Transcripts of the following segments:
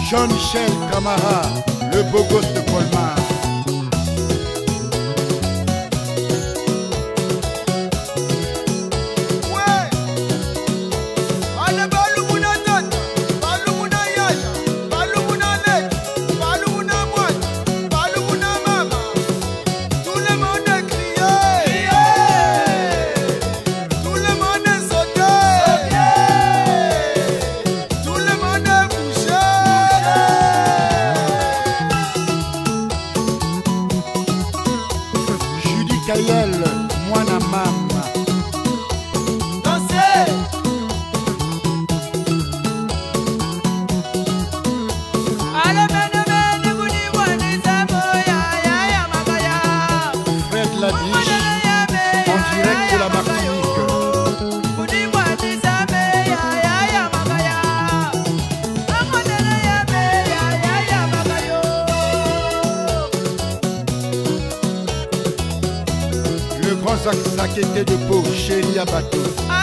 Jean-Michel Camara, le beau gosse de Colmar. Kayel, mwana mama. Dansez. Fred Ladiche, en direct de la Martinique. Le grand Zakété de Pau, Chéri Abato.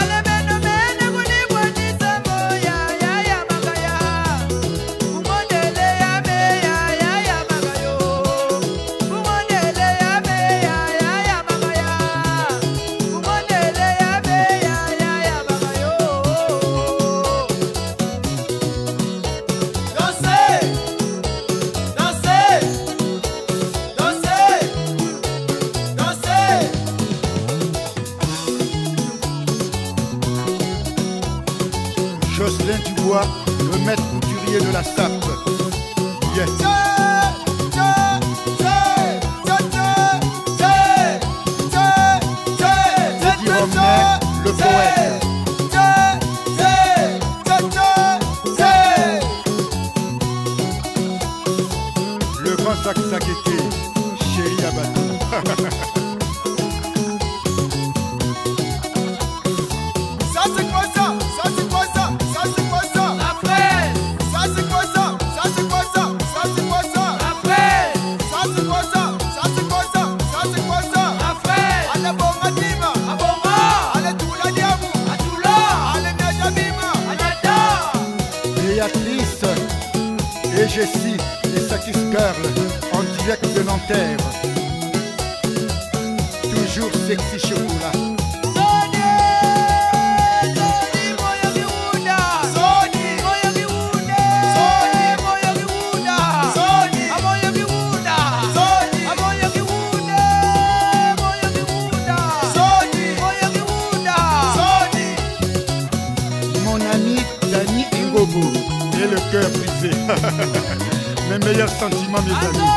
Jocelyn Dubois, le maître couturier de la SAP. Yes. Eddie Romney, le poète. Le grand Zakété, Chéri Abato. Béatrice et Jessie, les Sakis Girls, en direct de Nanterre. Toujours sexy chocolat. Mon ami Dani Ngobo et le cœur brisé. Mes meilleurs sentiments, mes amis.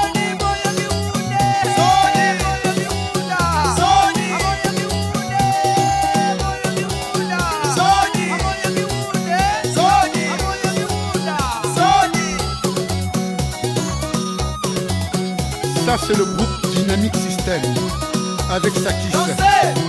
Ça c'est le groupe Dynamic System avec sa kiss.